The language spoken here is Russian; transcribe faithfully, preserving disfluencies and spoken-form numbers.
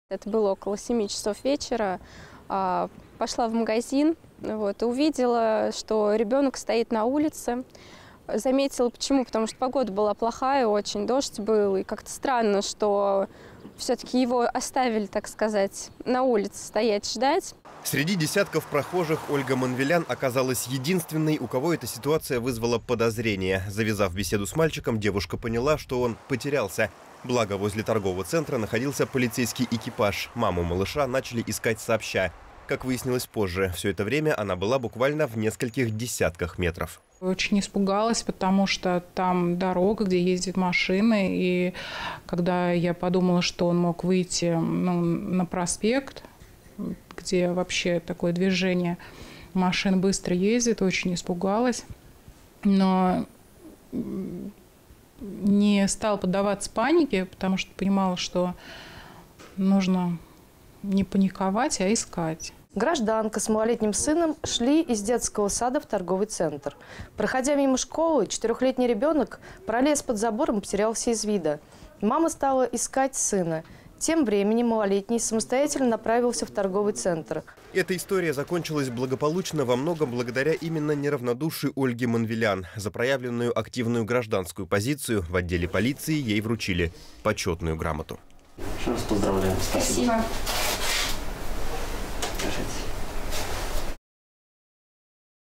Это было около семи часов вечера. Пошла в магазин, вот, и увидела, что ребенок стоит на улице. Заметила, почему? Потому что погода была плохая, очень дождь был, и как-то странно, что все-таки его оставили, так сказать, на улице стоять, ждать. Среди десятков прохожих Ольга Манвелян оказалась единственной, у кого эта ситуация вызвала подозрение. Завязав беседу с мальчиком, девушка поняла, что он потерялся. Благо, возле торгового центра находился полицейский экипаж. Маму малыша начали искать сообща. Как выяснилось позже, все это время она была буквально в нескольких десятках метров. Очень испугалась, потому что там дорога, где ездят машины. И когда я подумала, что он мог выйти ну, на проспект, где вообще такое движение машин быстро ездит, очень испугалась. Но не стала поддаваться панике, потому что понимала, что нужно не паниковать, а искать. Гражданка с малолетним сыном шли из детского сада в торговый центр. Проходя мимо школы, четырехлетний ребенок пролез под забор и потерялся из вида. Мама стала искать сына. Тем временем малолетний самостоятельно направился в торговый центр. Эта история закончилась благополучно во многом благодаря именно неравнодушию Ольги Манвелян. За проявленную активную гражданскую позицию в отделе полиции ей вручили почетную грамоту. Еще раз поздравляю. Спасибо. Спасибо. Держите.